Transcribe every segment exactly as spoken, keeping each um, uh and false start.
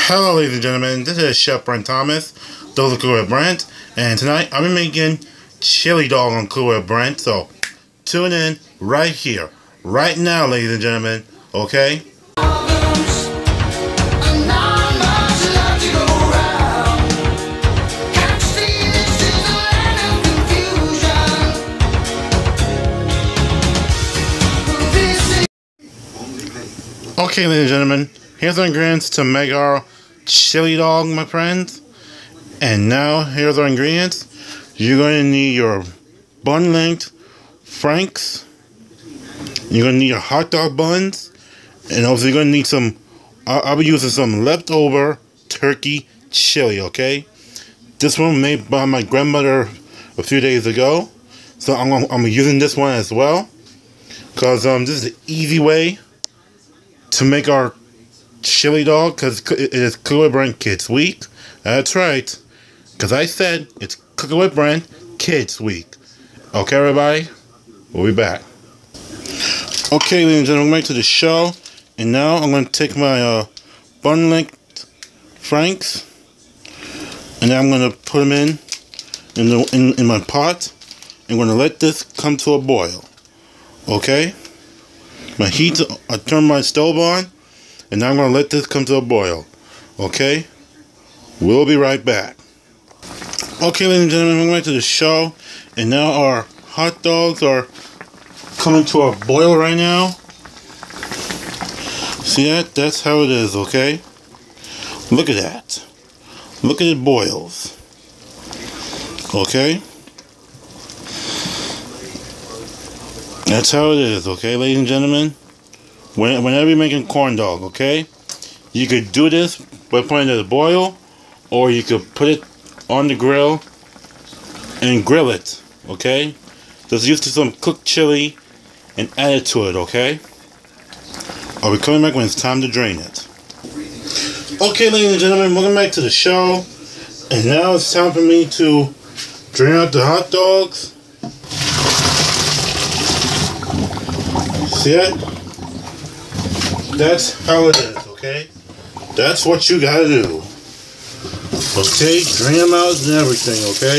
Hello ladies and gentlemen, this is Chef Brent Thomas, Those are Cool with Brent, and tonight I'm making chili dog on Cool with Brent, so tune in right here, right now ladies and gentlemen, okay? Okay ladies and gentlemen, here's the ingredients to make our chili dog, my friends. And now, here's our ingredients. You're going to need your bun-length Franks. You're going to need your hot dog buns. And also you're going to need some, I'll, I'll be using some leftover turkey chili, okay? This one made by my grandmother a few days ago. So I'm, I'm using this one as well. Because um, this is the easy way to make our chili dog, because it is Cooking with Brent Kids Week. That's right, because I said it's Cooking with Brent Kids Week. Okay, everybody, we'll be back. Okay, ladies and gentlemen, back to the show, and now I'm going to take my uh, bun-length Franks, and then I'm going to put them in in, the, in in my pot. I'm going to let this come to a boil. Okay, my heat, I turn my stove on. And now I'm going to let this come to a boil. Okay? We'll be right back. Okay, ladies and gentlemen, we're back to the show. And now our hot dogs are coming to a boil right now. See that? That's how it is, okay? Look at that. Look at it boils. Okay? That's how it is, okay, ladies and gentlemen? When, whenever you're making corn dog, okay, you could do this by putting it in a boil, or you could put it on the grill and grill it, okay? Just use some cooked chili and add it to it, okay? I'll be coming back when it's time to drain it. Okay, ladies and gentlemen, welcome back to the show. And now it's time for me to drain out the hot dogs. See that? That's how it is, okay? That's what you gotta do. Okay, drain them out and everything, okay?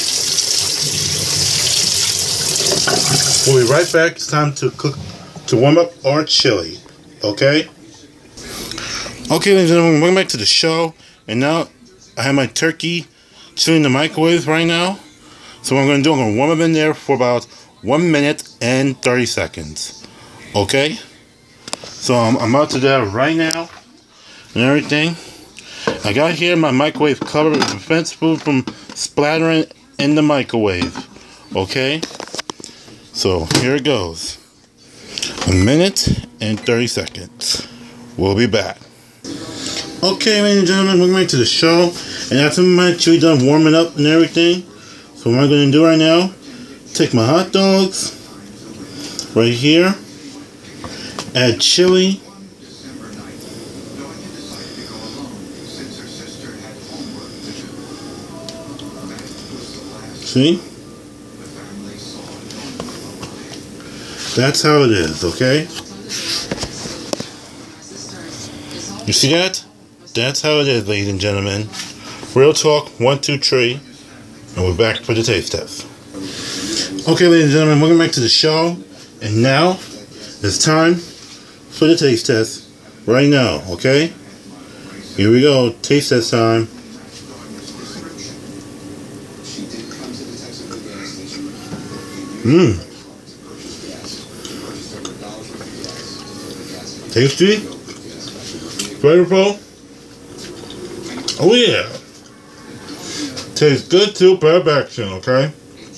We'll be right back. It's time to cook, to warm up our chili, okay? Okay, ladies and gentlemen, welcome back to the show. And now, I have my turkey chili in the microwave right now. So what I'm gonna do, I'm gonna warm them in there for about one minute and thirty seconds, okay? So I'm, I'm about to do that right now and everything. I got here my microwave cover to prevent food from splattering in the microwave. Okay? So here it goes. A minute and thirty seconds. We'll be back. Okay, ladies and gentlemen, welcome back to the show. And after my chili done warming up and everything, so what I'm going to do right now, take my hot dogs right here. Add chili. See? That's how it is, okay? You see that? That's how it is, ladies and gentlemen. Real talk, one, two, three. And we're back for the taste test. Okay, ladies and gentlemen, welcome back to the show. And now, it's time for the taste test right now, okay? Here we go, taste test time. Mmm. Tasty. Flavorful. Oh yeah. Tastes good to perfection, okay?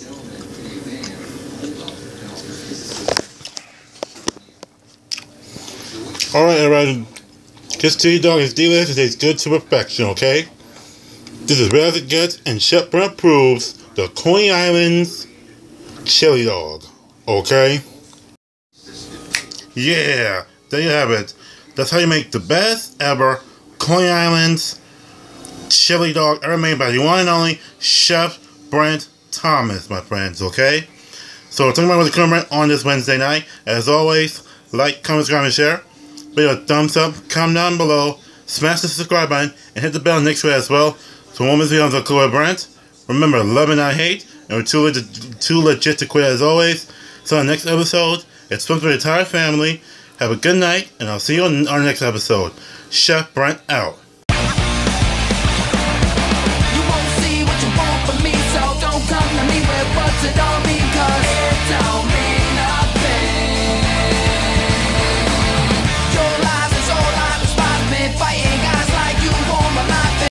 Alright, everybody. This chili dog is delicious. It tastes good to perfection, okay? This is real as it gets, and Chef Brent approves the Coney Island's chili dog, okay? Yeah, there you have it. That's how you make the best ever Coney Island's chili dog ever made by the one and only Chef Brent Thomas, my friends, okay? So, talking about the comment on this Wednesday night. As always, like, comment, subscribe, and share. Leave a thumbs up, comment down below, smash the subscribe button, and hit the bell next to it as well. So one with me on the Chloe Brent. Remember, love and not hate, and we're too legit, too legit to quit as always. So on the next episode, it's fun for the entire family. Have a good night, and I'll see you on our next episode. Chef Brent out. You won't see what you want from me, so don't come to me with what's it all because it don't